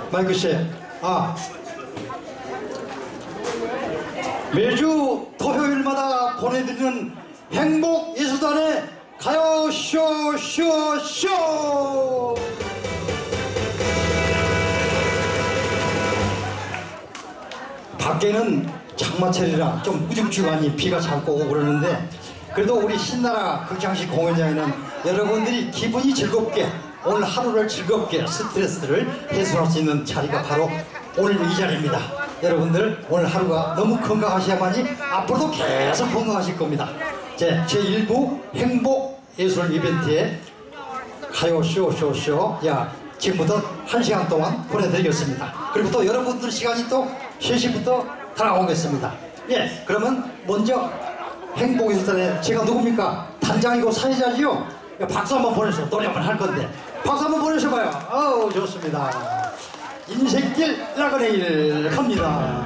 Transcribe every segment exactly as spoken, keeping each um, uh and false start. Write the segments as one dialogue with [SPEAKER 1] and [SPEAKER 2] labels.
[SPEAKER 1] 마이크 씨. 아. 매주 토요일마다 보내드리는 행복예술단의 가요쇼 쇼 쇼. 밖에는 장마철이라 좀 우중충하니 비가 자꾸 오고 그러는데 그래도 우리 신나라 극장식 공연장에는 여러분들이 기분이 즐겁게 오늘 하루를 즐겁게 스트레스를 해소할 수 있는 자리가 바로 오늘 이 자리입니다. 여러분들 오늘 하루가 너무 건강하셔야만이 앞으로도 계속 건강하실 겁니다. 제 제일 부 행복예술 이벤트에 가요쇼 쇼쇼 야 지금부터 한 시간 동안 보내드리겠습니다. 그리고 또 여러분들 시간이 또 세 시부터 다가오겠습니다. 예, 그러면 먼저 행복예술단에 제가 누굽니까? 단장이고 사회자지요? 박수 한번 보내주세요. 노래 한번 할 건데 박수 한번 보내셔봐요. 어우 좋습니다. 인생길 나그네 일 갑니다.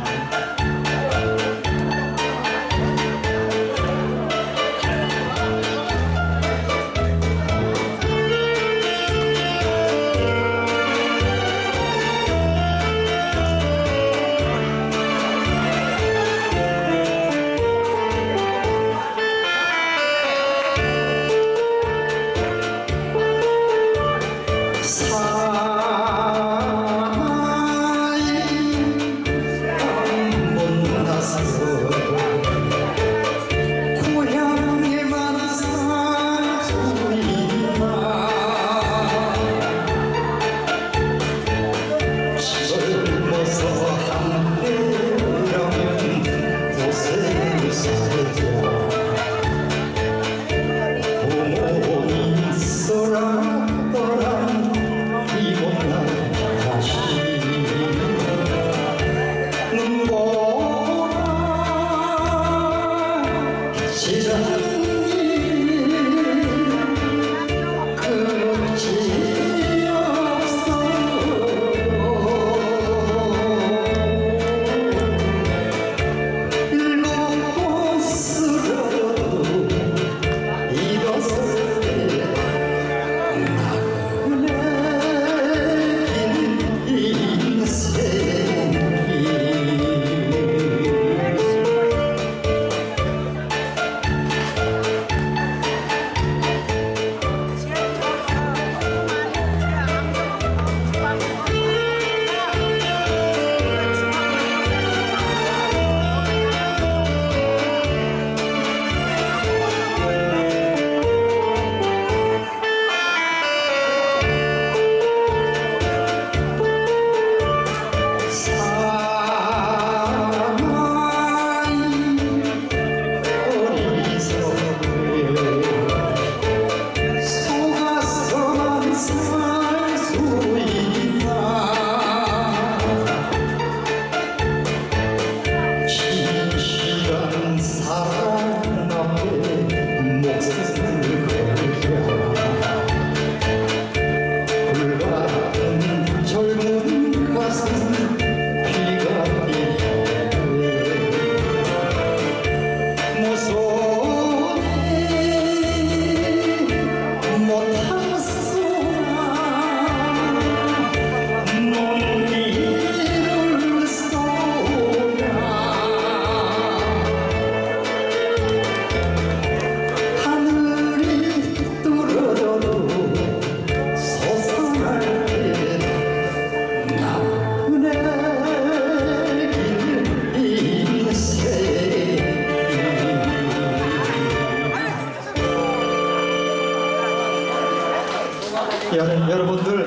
[SPEAKER 1] 여러분들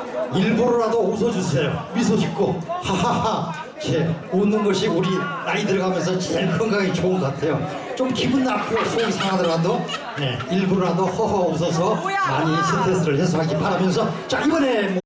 [SPEAKER 1] 일부러라도 웃어주세요. 미소 짓고 하하하. 제 웃는 것이 우리 나이 들어가면서 제일 건강에 좋은 것 같아요. 좀 기분 나쁘고 속이 상하더라도 네, 일부러라도 허허 웃어서 많이 스트레스를 해소하기 바라면서 자 이번에